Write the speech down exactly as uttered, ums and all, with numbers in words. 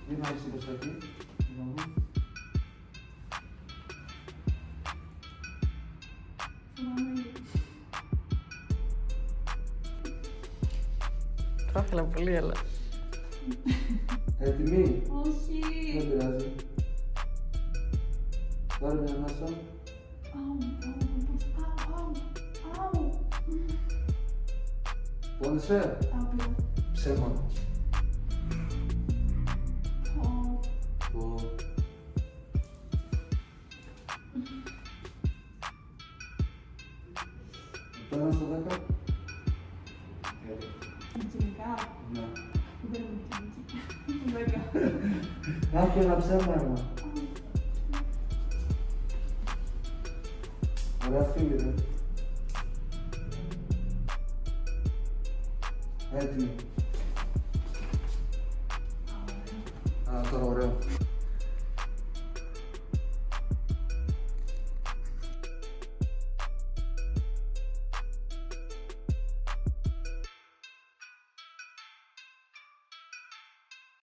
Μην άρχισε το σάκι. Θα ήθελα πολύ, αλλά... Έτοιμη. Όχι. Δεν πειράζει. Πάρε μια ανάσα. Αου, αου, αου, αου. Πόνεσαι. Αου, πήρα. Ψέμα. Πω. Πω. Πέρα στο δέκα. Γενικά. Ναι. Δεν είναι γενική. Δέκα. Να και ένα ψέμα ένα. Ωραία φίλοι, ρε. Έτοιμοι. Α, τώρα ωραίο.